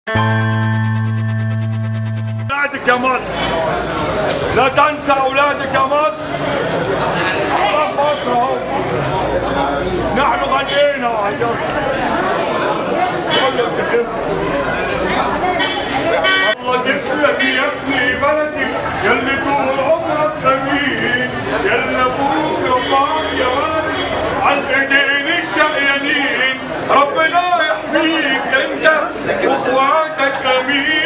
أولادك يا مصر، لا تنسى أولادك يا مصر. أحرار مصر أهو، نحن غنينا وعيطنا. الله يسلم يا ابني بلدي، يلي طول عمرك جميل، يلي أبوك رفعك يا ولدي عالإيدين الشقيانين. ربنا يحميك أنت وإخواتك جميل.